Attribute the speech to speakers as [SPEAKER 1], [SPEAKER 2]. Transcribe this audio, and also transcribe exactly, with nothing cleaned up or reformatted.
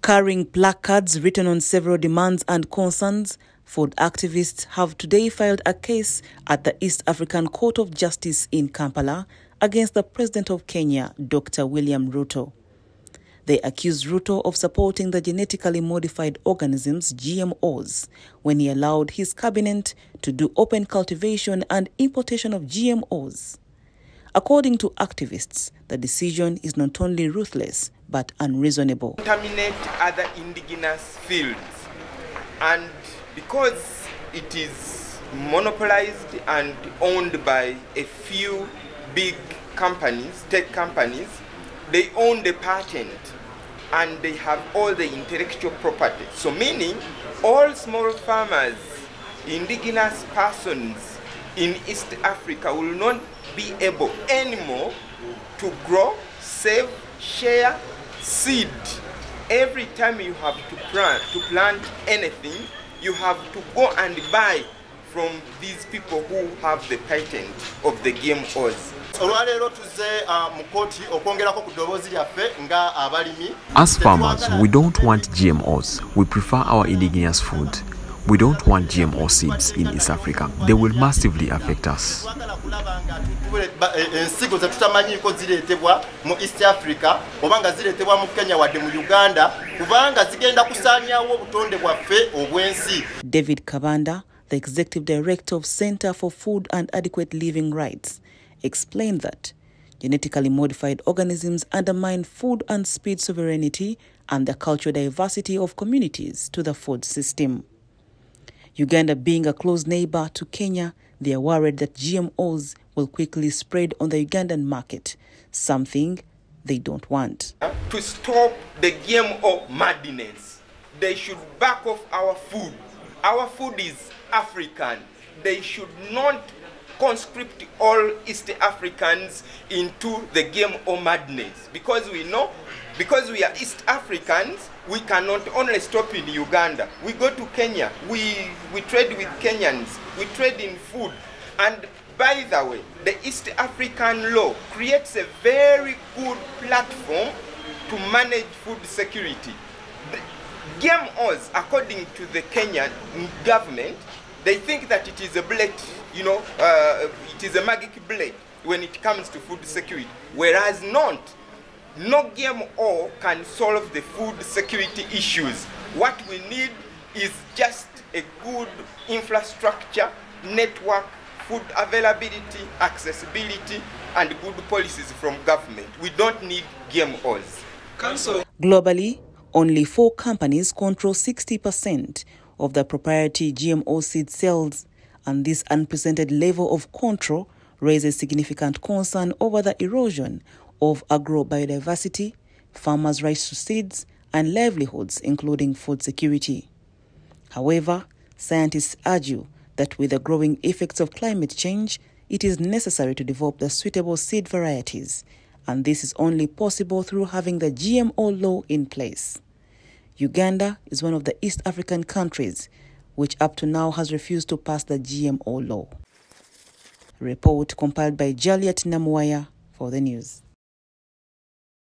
[SPEAKER 1] Carrying placards written on several demands and concerns, food activists have today filed a case at the East African Court of Justice in Kampala against the President of Kenya, Doctor William Ruto. They accuse Ruto of supporting the genetically modified organisms, G M Os, when he allowed his cabinet to do open cultivation and importation of G M Os. According to activists, the decision is not only ruthless but unreasonable.
[SPEAKER 2] Contaminate other indigenous fields, and because it is monopolized and owned by a few big companies, tech companies, they own the patent and they have all the intellectual property. So meaning all small farmers, indigenous persons in East Africa will not be able anymore to grow, save, share seed. Every time you have to plant, to plant anything, you have to go and buy from these people who have the patent of the G M Os.
[SPEAKER 3] As farmers, we don't want G M Os. We prefer our indigenous food. We don't want G M O seeds in East Africa. They will massively affect us.
[SPEAKER 1] David Kabanda, the executive director of Center for Food and Adequate Living Rights, explained that genetically modified organisms undermine food and speed sovereignty and the cultural diversity of communities to the food system. Uganda being a close neighbor to Kenya, they are worried that G M Os will quickly spread on the Ugandan market, something they don't want.
[SPEAKER 2] To stop the G M O madness, they should back off our food. Our food is African. They should not conscript all East Africans into the G M O madness, because we know, because we are East Africans, we cannot only stop in Uganda. We go to Kenya, we, we trade with Kenyans, we trade in food. And by the way, the East African law creates a very good platform to manage food security. The G M Os, according to the Kenyan government, they think that it is a bullet, you know, uh, it is a magic bullet when it comes to food security, whereas not. No G M O can solve the food security issues. What we need is just a good infrastructure, network, food availability, accessibility, and good policies from government. We don't need G M Os.
[SPEAKER 1] Council. Globally, only four companies control sixty percent of the proprietary G M O seed sales, and this unprecedented level of control raises significant concern over the erosion of agro-biodiversity, farmers' rights to seeds, and livelihoods, including food security. However, scientists argue that with the growing effects of climate change, it is necessary to develop the suitable seed varieties, and this is only possible through having the G M O law in place. Uganda is one of the East African countries which up to now has refused to pass the G M O law. Report compiled by Jaliat Namuwaya for the news.